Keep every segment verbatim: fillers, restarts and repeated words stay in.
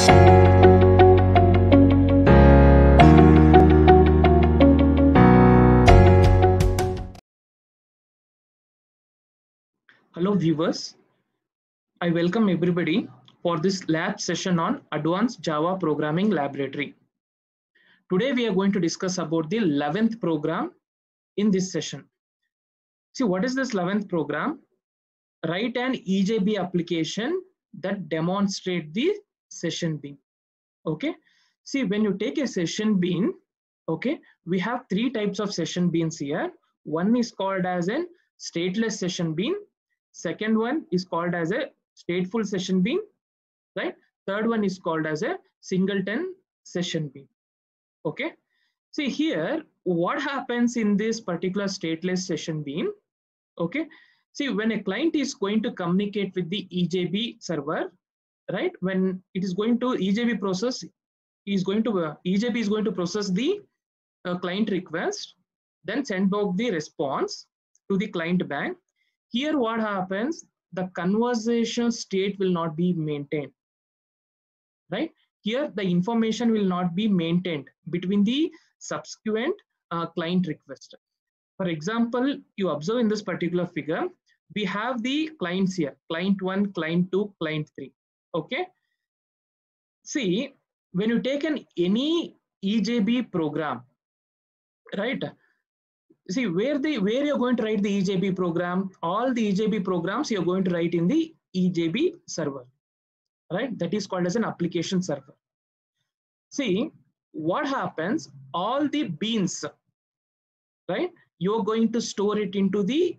Hello viewers, I welcome everybody for this lab session on Advanced Java Programming Laboratory. Today we are going to discuss about the eleventh program in this session. See, what is this eleventh program? Write an E J B application that demonstrate the session bean. Okay. See, when you take a session bean, okay, we have three types of session beans here. One is called as a stateless session bean. Second one is called as a stateful session bean, right? Third one is called as a singleton session bean. Okay. See here, what happens in this particular stateless session bean? Okay. See, when a client is going to communicate with the E J B server, right? When it is going to E J B process, is going to uh, E J B is going to process the uh, client request, then send back the response to the client bank. Here what happens, the conversation state will not be maintained, right? Here the information will not be maintained between the subsequent uh, client request. For example, you observe in this particular figure, we have the clients here, client one, client two, client three, okay? See, when you take an any E J B program, right? See, where the where you're going to write the E J B program, all the E J B programs you're going to write in the E J B server, right? That is called as an application server. See, what happens, all the beans, right? You're going to store it into the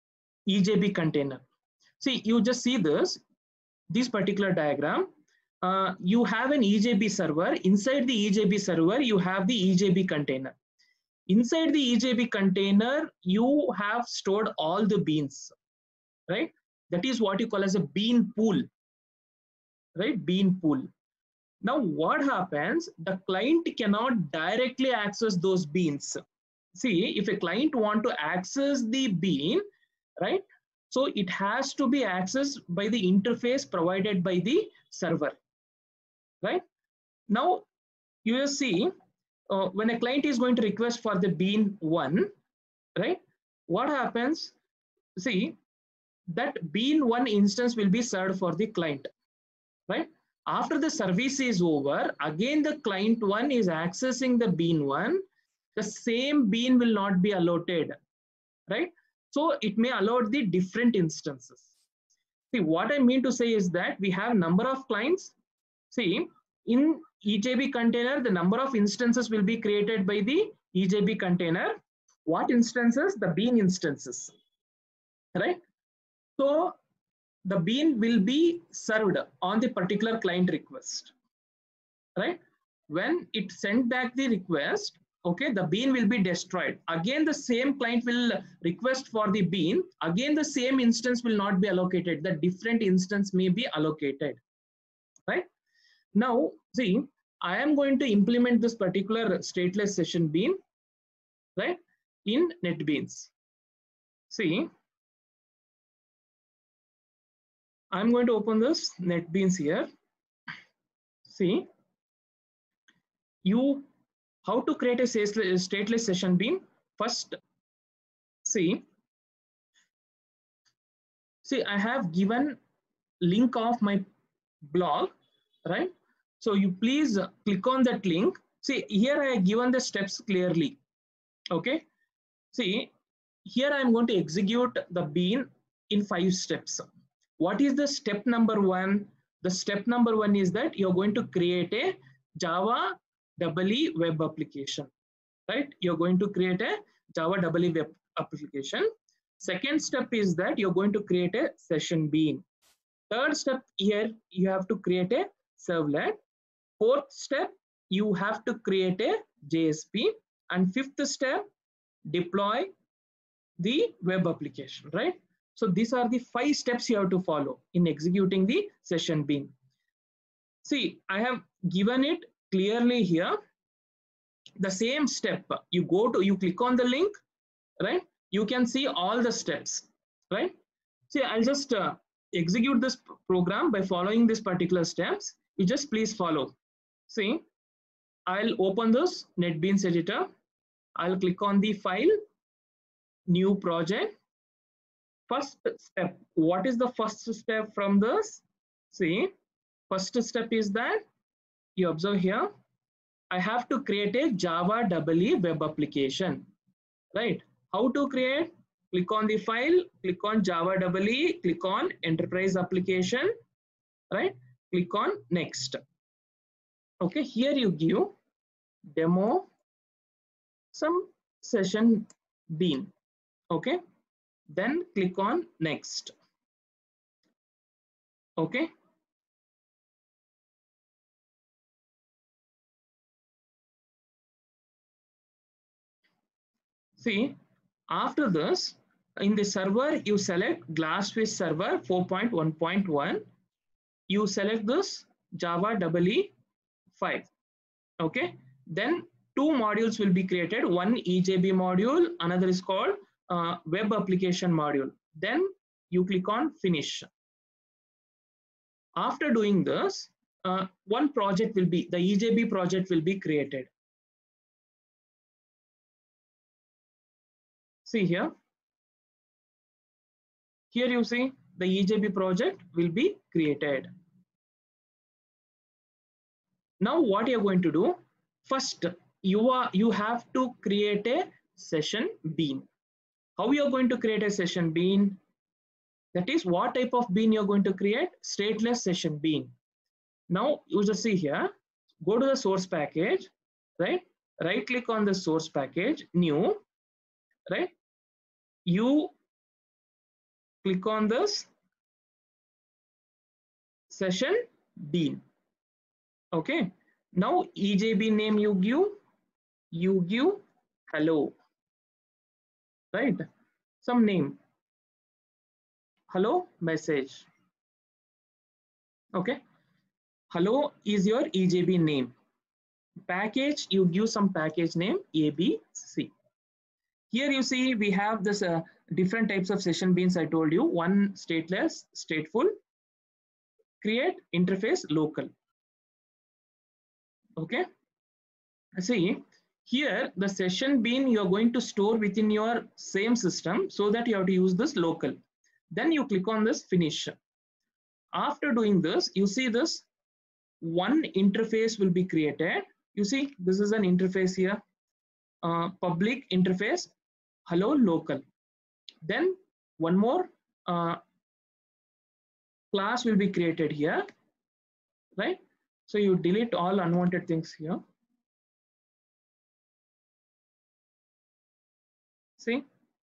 E J B container. See, you just see this, this particular diagram. Uh, you have an E J B server. Inside the E J B server, you have the E J B container. Inside the E J B container, you have stored all the beans, right? That is what you call as a bean pool, right? Bean pool. Now, what happens? The client cannot directly access those beans. See, if a client want to access the bean, right? So it has to be accessed by the interface provided by the server, right? Now, you will see, Uh, when a client is going to request for the bean one, right? What happens? See, that bean one instance will be served for the client, right? After the service is over, again the client one is accessing the bean one. The same bean will not be allotted, right? So it may allot the different instances. See, what I mean to say is that we have number of clients. See, in E J B container, the number of instances will be created by the E J B container. What instances? The bean instances, right? So the bean will be served on the particular client request, right? When it sent back the request, okay, the bean will be destroyed. Again, the same client will request for the bean. Again, the same instance will not be allocated. The different instance may be allocated, right? Now, see, I am going to implement this particular stateless session bean, right, in NetBeans. See, I'm going to open this NetBeans here. See, you, how to create a stateless session bean. First, see, see, I have given link of my blog, right? So you please click on that link. See, here I have given the steps clearly. Okay. See, here I am going to execute the bean in five steps. What is the step number one? The step number one is that you're going to create a Java E E web application, right? You're going to create a Java E E web application. Second step is that you're going to create a session bean. Third step here, you have to create a servlet. Fourth step, you have to create a J S P. And fifth step, deploy the web application, right? So these are the five steps you have to follow in executing the session bean. See, I have given it clearly here. The same step, you go to, you click on the link, right? You can see all the steps, right? See, I'll just uh, execute this program by following these particular steps. You just please follow. See, I'll open this NetBeans editor. I'll click on the file, new project. First step, what is the first step from this? See, first step is that you observe here, I have to create a Java E E web application, right? How to create? Click on the file, click on Java E E, click on enterprise application, right? Click on next. Okay, here you give demo some session bean. Okay, then click on next. Okay. See, after this, in the server, you select Glassfish Server four point one point one. You select this Java E E five. Okay. Then two modules will be created. One E J B module, another is called uh, Web Application module. Then you click on Finish. After doing this, uh, one project will be, the E J B project will be created. See here. Here you see the E J B project will be created. Now what you're going to do, first you are you have to create a session bean. How you're going to create a session bean? That is, what type of bean you're going to create? Stateless session bean. Now you just see here, go to the source package, right? Right click on the source package, new, right? You click on this session bean. Okay. Now E J B name you give, you give hello, right? Some name, hello message. Okay. Hello is your E J B name. Package, you give some package name A B C. Here you see we have this uh, different types of session beans. I told you, one stateless, stateful, create, interface, local. Okay. See, here the session bean you are going to store within your same system, so that you have to use this local. Then you click on this finish. After doing this, you see this one interface will be created. You see this is an interface here, uh, public interface, hello local. Then one more uh, class will be created here, right? So you delete all unwanted things here. See,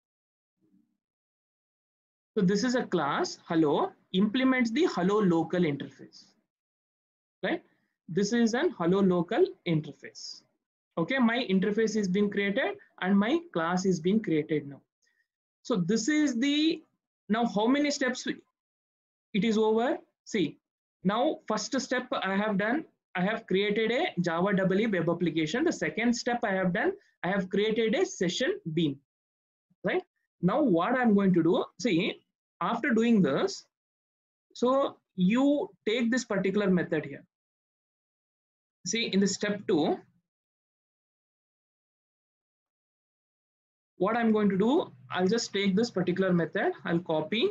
so this is a class hello, implements the hello local interface, right? This is an hello local interface. Okay, my interface is being created and my class is being created now. So this is the, now how many steps it is over? See, now first step I have done, I have created a Java E E web application. The second step I have done, I have created a session bean, right? Now what I'm going to do, see, after doing this, so you take this particular method here. See, in the step two, what I'm going to do, I'll just take this particular method, I'll copy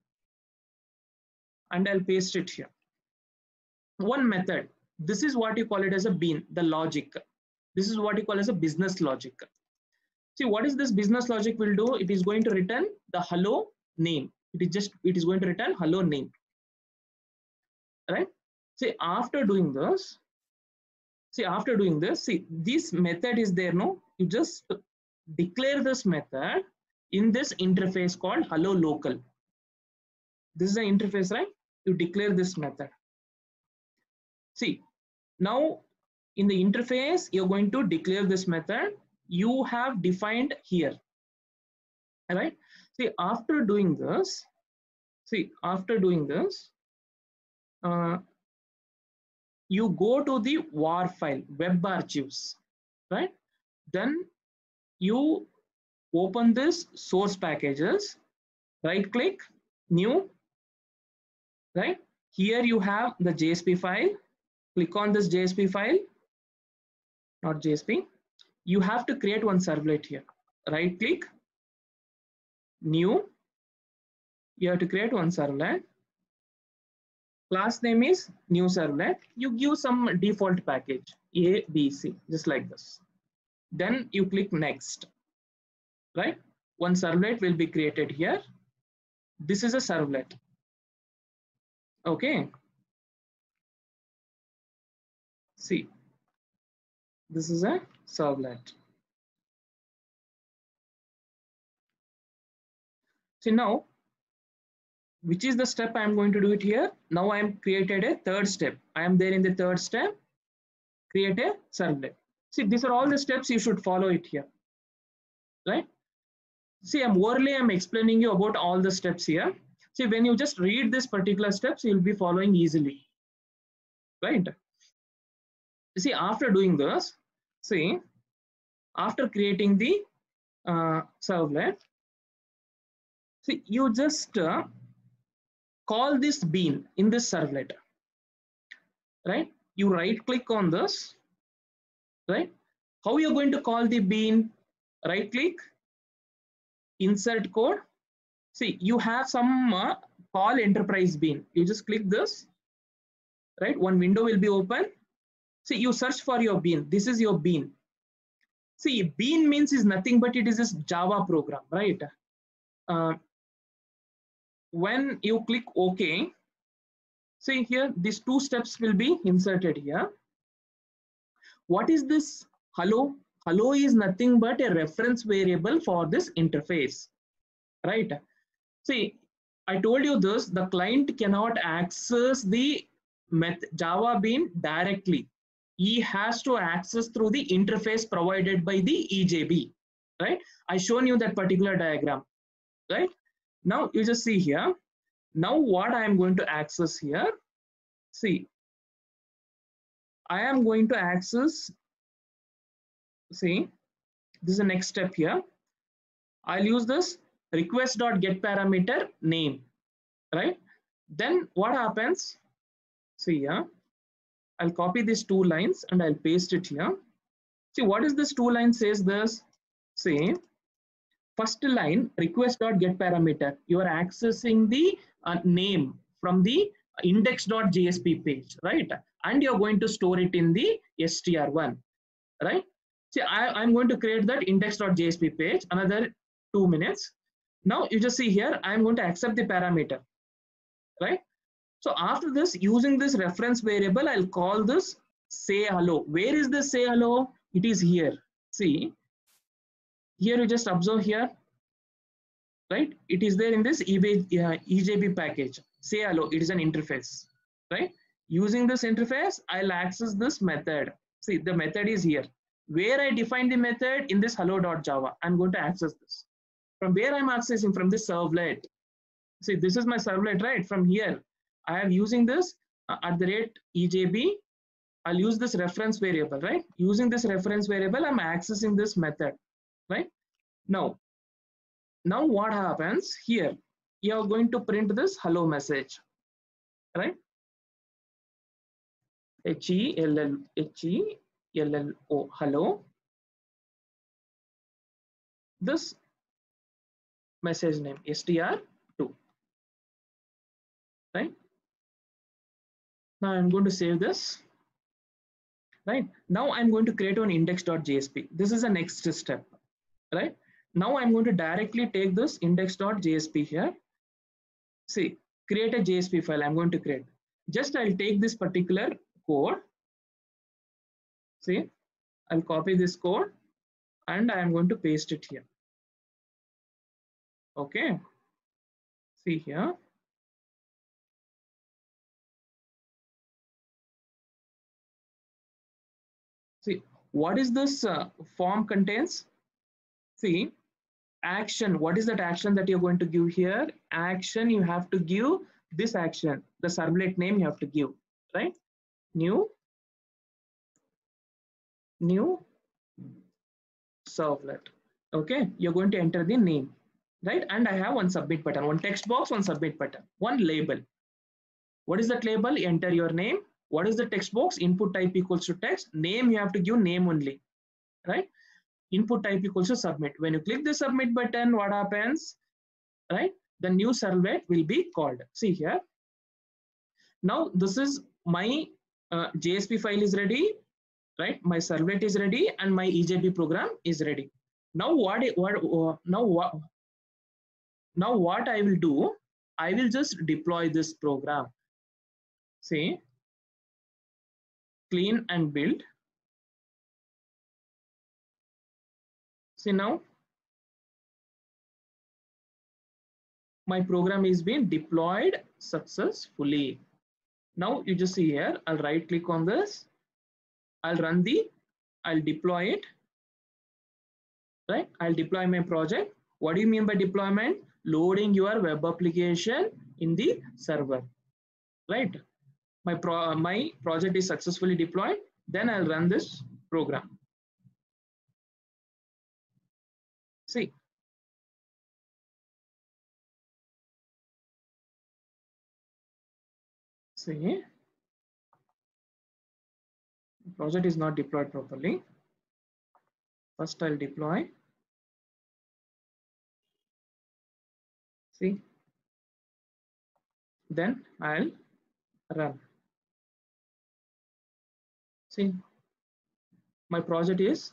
and I'll paste it here. One method, this is what you call it as a bean, the logic. This is what you call as a business logic. See, what is this business logic will do? It is going to return the hello name. It is just, it is going to return hello name, right? See, after doing this, see, after doing this, see, this method is there, no? You just declare this method in this interface called hello local. This is an interface, right? You declare this method. See, now in the interface, you're going to declare this method. You have defined here. All right. See, after doing this, see, after doing this, uh, you go to the war file, web archives, right? Then you open this source packages, right click, new, right? Here you have the J S P file, click on this J S P file, not J S P. You have to create one servlet here. Right click, new. You have to create one servlet. Class name is new servlet. You give some default package A, B, C, just like this. Then you click next. Right? One servlet will be created here. This is a servlet. Okay. See, this is a servlet. See now, which is the step I am going to do it here? Now I am created a third step. I am there in the third step. Create a servlet. See, these are all the steps you should follow it here. Right? See, I'm orally I'm explaining you about all the steps here. See, when you just read this particular steps, you'll be following easily. Right? See, after doing this, see, after creating the uh, servlet, see, you just uh, call this bean in this servlet. Right? You right click on this. Right? How you're going to call the bean? Right click, insert code. See, you have some uh, call enterprise bean. You just click this, right? One window will be open. See, you search for your bean. This is your bean. See, bean means is nothing but it is this Java program, right? Uh, when you click OK, see here, these two steps will be inserted here. What is this hello? Hello is nothing but a reference variable for this interface, right? See, I told you this, the client cannot access the Java bean directly. He has to access through the interface provided by the E J B, right? I shown you that particular diagram, right? Now you just see here. Now what I am going to access here, see, I am going to access, see, this is the next step here. I'll use this request.getParameter name, right? Then what happens? See here, I'll copy these two lines and I'll paste it here. See, what is this two line says this? See, first line request.getParameter. You are accessing the uh, name from the index.jsp page, right? And you're going to store it in the S T R one, right? See, I, I'm going to create that index.jsp page, another two minutes. Now you just see here, I'm going to accept the parameter, right? So after this, using this reference variable, I'll call this say hello. Where is this say hello? It is here. See, here you just observe here, right? It is there in this E J B package. Say hello, it is an interface, right? Using this interface, I'll access this method. See, the method is here. Where I define the method in this hello.java, I'm going to access this. From where I'm accessing? From this servlet. See, this is my servlet, right? From here, I am using this uh, at the rate E J B. I'll use this reference variable, right? Using this reference variable, I'm accessing this method, right? Now, now what happens here? You are going to print this hello message, right? H E L L H E L L O, hello. This message name S T R two, right? Now I'm going to save this, right? Now I'm going to create an index.jsp. This is the next step, right? Now I'm going to directly take this index.jsp here. See, create a J S P file I'm going to create. Just I'll take this particular code. See, I'll copy this code and I'm going to paste it here. Okay. See here. See, what is this uh, form contains? See, action. What is that action that you're going to give here? Action, you have to give this action. The servlet name you have to give, right? New, new servlet. Okay, you're going to enter the name, right? And I have one submit button, one text box, one submit button, one label. What is that label? Enter your name. What is the text box? Input type equals to text. Name, you have to give name only, right? Input type equals to submit. When you click the submit button, what happens, right? The new servlet will be called. See here. Now this is my uh, J S P file is ready, right? My servlet is ready and my E J B program is ready. Now what, what uh, now what now what I will do, I will just deploy this program. See, clean and build. See now, my program is being deployed successfully. Now you just see here, I'll right click on this, I'll run the, I'll deploy it, right? I'll deploy my project. What do you mean by deployment? Loading your web application in the server, right? My, pro, my project is successfully deployed. Then I'll run this program. See, see, the project is not deployed properly. First I'll deploy. See, then I'll run. See, my project is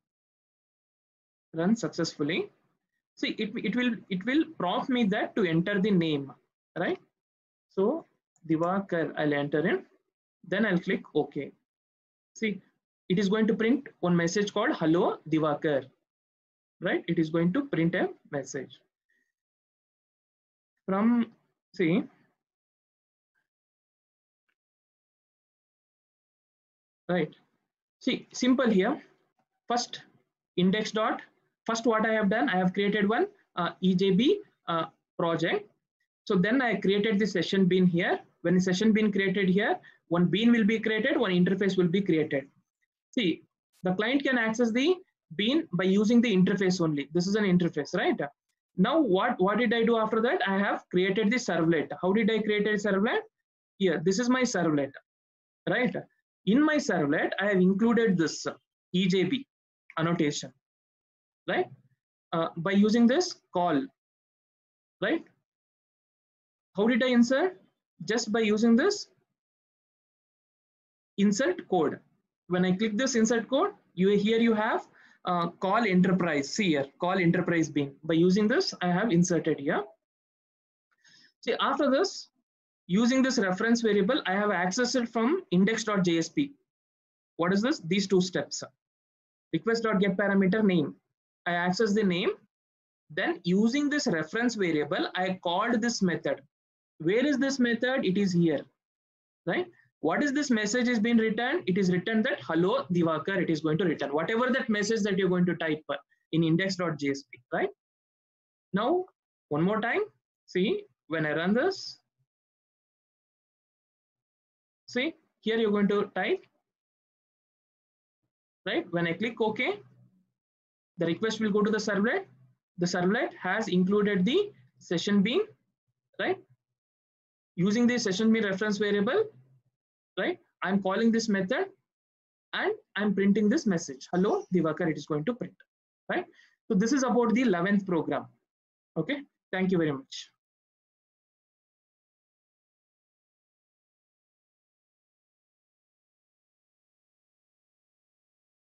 run successfully. See, it, it will it will prompt me that to enter the name, right? So Divakar, I'll enter in, then I'll click OK. See, it is going to print one message called hello Divakar, right? It is going to print a message from, see, right? See, simple here. First index dot, first what I have done, I have created one uh, E J B uh, project. So then I created the session bean here. When the session bean created here, one bean will be created, one interface will be created. See, the client can access the bean by using the interface only. This is an interface, right? Now what, what did I do after that? I have created the servlet. How did I create a servlet? Here, this is my servlet, right? In my servlet, I have included this E J B annotation, right? Uh, by using this call, right? How did I insert? Just by using this insert code. When I click this insert code, you here you have uh, call enterprise. See here, call enterprise bean. By using this, I have inserted here. See, after this, using this reference variable, I have accessed it from index.jsp. What is this? These two steps. Request.get parameter name. I access the name. Then using this reference variable, I called this method. Where is this method? It is here, right? What is this message is being returned? It is written that hello Divakar, it is going to return. Whatever that message that you're going to type in index.jsp, right? Now, one more time, see, when I run this, see, here you're going to type, right? When I click OK, the request will go to the servlet. The servlet has included the session bean, right? Using the session bean reference variable, right? I'm calling this method and I'm printing this message. Hello, Divakar, it is going to print, right? So this is about the eleventh program. Okay, thank you very much.